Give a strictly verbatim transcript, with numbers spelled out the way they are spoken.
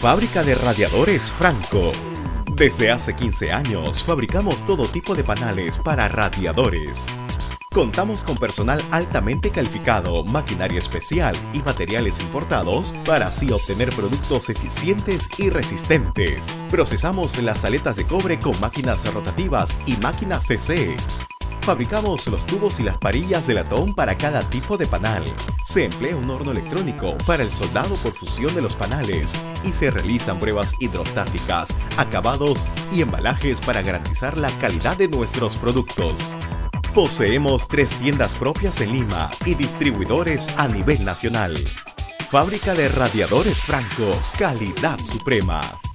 Fábrica de Radiadores Franco. Desde hace quince años fabricamos todo tipo de panales para radiadores. Contamos con personal altamente calificado, maquinaria especial y materiales importados para así obtener productos eficientes y resistentes. Procesamos las aletas de cobre con máquinas rotativas y máquinas C C. Fabricamos los tubos y las parillas de latón para cada tipo de panal. Se emplea un horno electrónico para el soldado por fusión de los panales y se realizan pruebas hidrostáticas, acabados y embalajes para garantizar la calidad de nuestros productos. Poseemos tres tiendas propias en Lima y distribuidores a nivel nacional. Fábrica de Radiadores Franco, calidad suprema.